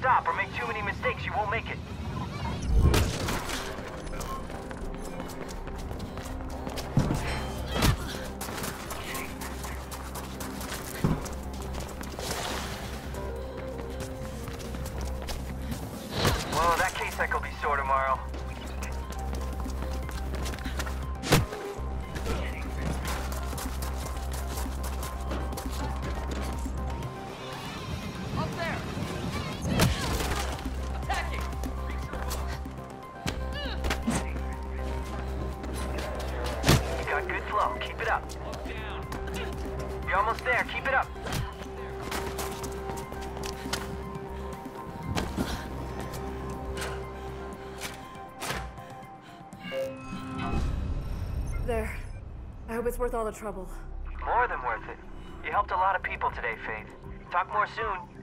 stop or make too many mistakes, you won't make it. Well, that case cycle will be sore tomorrow. Keep it up. You're almost there. Keep it up. There. I hope it's worth all the trouble. More than worth it. You helped a lot of people today, Faith. Talk more soon.